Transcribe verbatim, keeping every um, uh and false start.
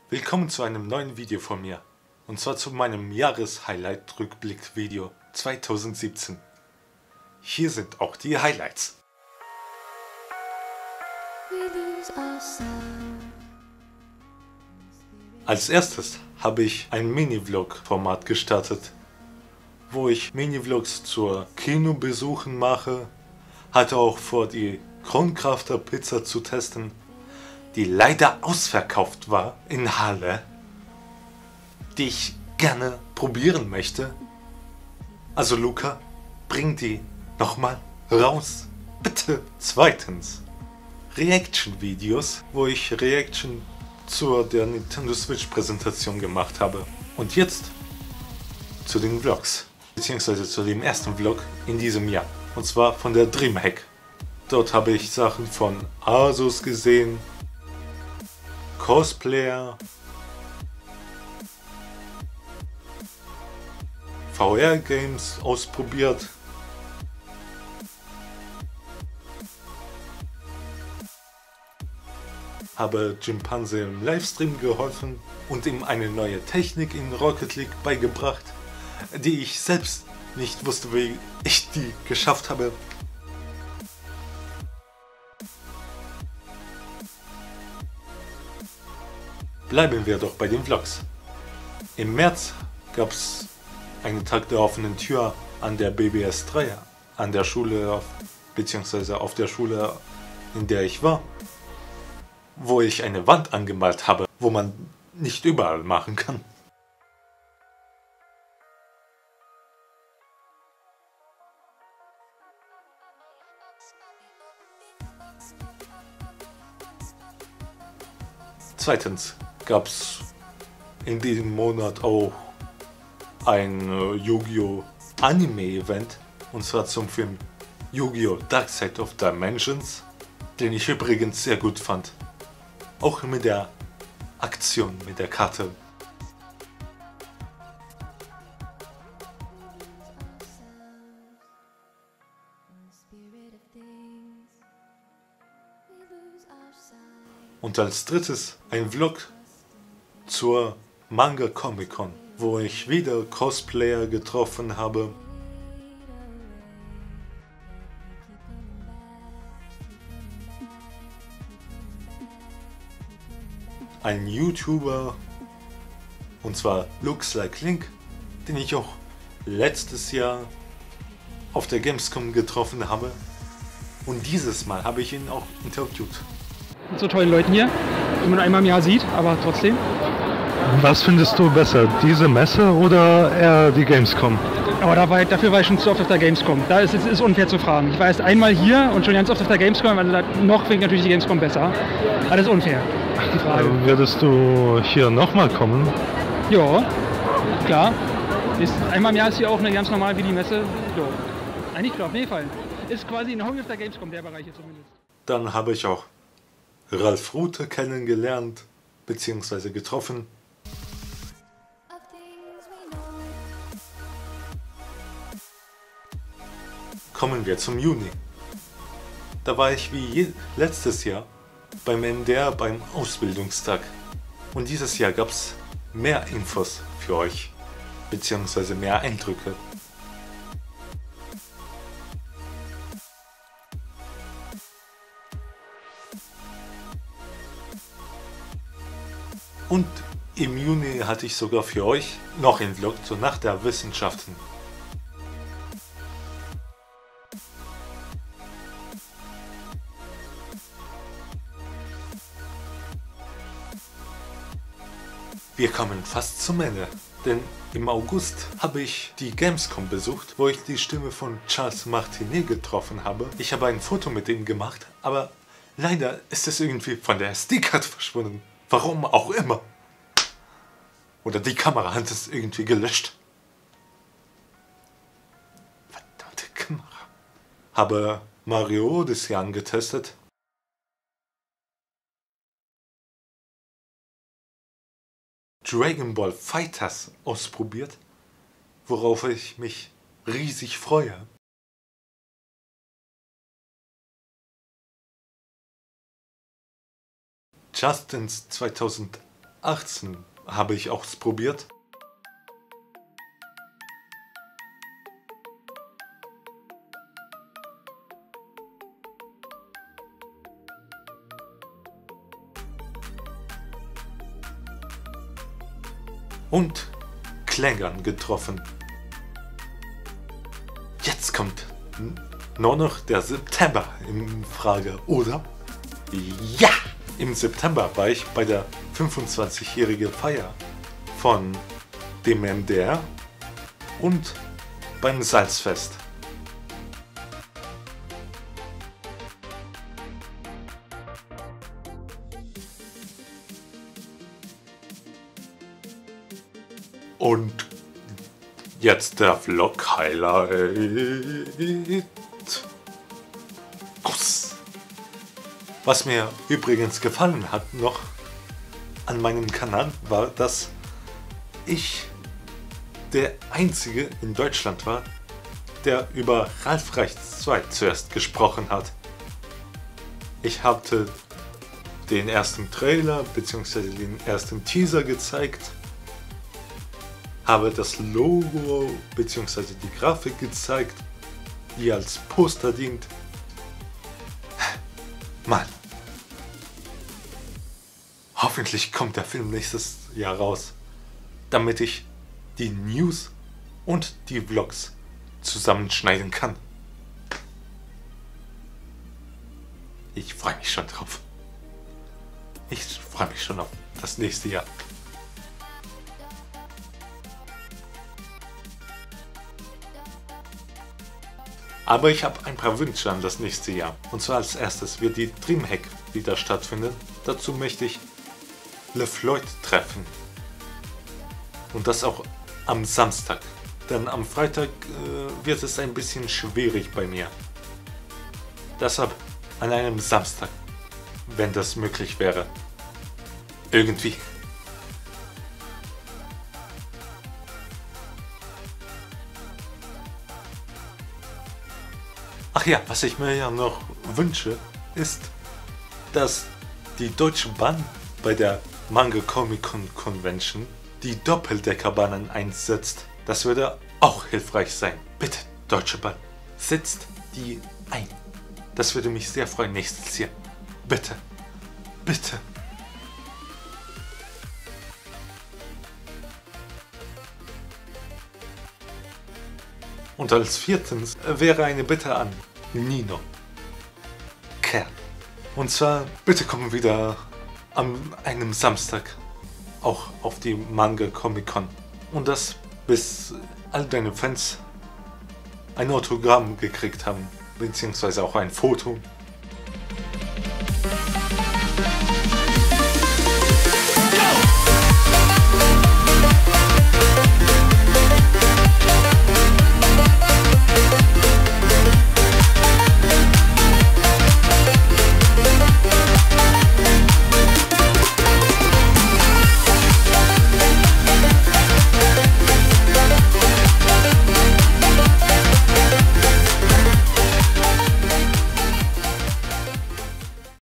Willkommen zu einem neuen Video von mir. Und zwar zu meinem Jahreshighlight-Rückblick-Video zweitausendsiebzehn. Hier sind auch die Highlights. Als erstes habe ich ein Mini-Vlog-Format gestartet, wo ich Mini-Vlogs zur Kinobesuchen mache, hatte auch vor, die Kronkrafter Pizza zu testen, die leider ausverkauft war in Halle, die ich gerne probieren möchte. Also Luca, bring die nochmal raus, bitte. Zweitens, Reaction-Videos, wo ich Reaction zur der Nintendo Switch Präsentation gemacht habe. Und jetzt zu den Vlogs, beziehungsweise zu dem ersten Vlog in diesem Jahr, und zwar von der Dreamhack. Dort habe ich Sachen von Asus gesehen, Cosplayer, V R-Games ausprobiert, habe Chimpanse im Livestream geholfen und ihm eine neue Technik in Rocket League beigebracht, die ich selbst nicht wusste, wie ich die geschafft habe. Bleiben wir doch bei den Vlogs. Im März gab es einen Tag der offenen Tür an der B B S drei, an der Schule, beziehungsweise auf der Schule, in der ich war, wo ich eine Wand angemalt habe, wo man nicht überall machen kann. Zweitens gab es in diesem Monat auch ein äh, Yu-Gi-Oh! Anime-Event, und zwar zum Film Yu-Gi-Oh! Dark Side of Dimensions, den ich übrigens sehr gut fand. Auch mit der Aktion, mit der Karte. Und als drittes ein Vlog zur Manga Comic Con, wo ich wieder Cosplayer getroffen habe. Ein YouTuber, und zwar Looks Like Link, den ich auch letztes Jahr auf der Gamescom getroffen habe. Und dieses Mal habe ich ihn auch interviewt. Mit so tollen Leuten hier, die man einmal im Jahr sieht, aber trotzdem. Was findest du besser, diese Messe oder eher die Gamescom? Aber da war, dafür war ich schon zu oft auf der Gamescom. Da ist es ist unfair zu fragen. Ich war erst einmal hier und schon ganz oft auf der Gamescom, also noch finde ich natürlich die Gamescom besser. Aber das ist unfair, die Frage. Äh, würdest du hier nochmal kommen? Ja, klar. Ist, einmal im Jahr ist hier auch eine ganz normal wie die Messe. Ja. Eigentlich klar, auf jeden Fall. Ist quasi ein Hobby auf der Gamescom, der Bereich hier zumindest. Dann habe ich auch Ralf Rute kennengelernt, beziehungsweise getroffen. Kommen wir zum Juni. Da war ich wie je letztes Jahr beim N D R beim Ausbildungstag. Und dieses Jahr gab es mehr Infos für euch, beziehungsweise mehr Eindrücke. Und im Juni hatte ich sogar für euch noch einen Vlog zur Nacht der Wissenschaften. Wir kommen fast zum Ende, denn im August habe ich die Gamescom besucht, wo ich die Stimme von Charles Martinet getroffen habe. Ich habe ein Foto mit ihm gemacht, aber leider ist es irgendwie von der S D-Karte verschwunden. Warum auch immer. Oder die Kamera hat es irgendwie gelöscht. Verdammte Kamera. Habe Mario Odyssey angetestet. Dragon Ball Fighters ausprobiert, worauf ich mich riesig freue. Just Dance zweitausendachtzehn achtzehn habe ich ausprobiert. Und Klängern getroffen. Jetzt kommt nur noch der September in Frage, oder? Ja! Im September war ich bei der fünfundzwanzigjährigen Feier von dem M D R und beim Salzfest. Und jetzt der Vlog-Highlight. Kuss. Was mir übrigens gefallen hat noch an meinem Kanal war, dass ich der Einzige in Deutschland war, der über Ralf Reichts zwei zuerst gesprochen hat. Ich hatte den ersten Trailer bzw. den ersten Teaser gezeigt, habe das Logo bzw. die Grafik gezeigt, die als Poster dient. Mann, hoffentlich kommt der Film nächstes Jahr raus, damit ich die News und die Vlogs zusammenschneiden kann. Ich freue mich schon drauf. Ich freue mich schon auf das nächste Jahr. Aber ich habe ein paar Wünsche an das nächste Jahr. Und zwar als erstes wird die Dreamhack wieder stattfinden. Dazu möchte ich LeFloid treffen. Und das auch am Samstag. Denn am Freitag äh, wird es ein bisschen schwierig bei mir. Deshalb an einem Samstag, wenn das möglich wäre. Irgendwie. Ach ja, was ich mir ja noch wünsche, ist, dass die Deutsche Bahn bei der Manga Comic Con Convention die Doppeldeckerbahnen einsetzt. Das würde auch hilfreich sein. Bitte, Deutsche Bahn, setzt die ein. Das würde mich sehr freuen nächstes Jahr. Bitte, bitte. Und als viertens wäre eine Bitte an Nino Kern. Und zwar, bitte komm wieder an einem Samstag auch auf die Manga Comic Con. Und das, bis all deine Fans ein Autogramm gekriegt haben, beziehungsweise auch ein Foto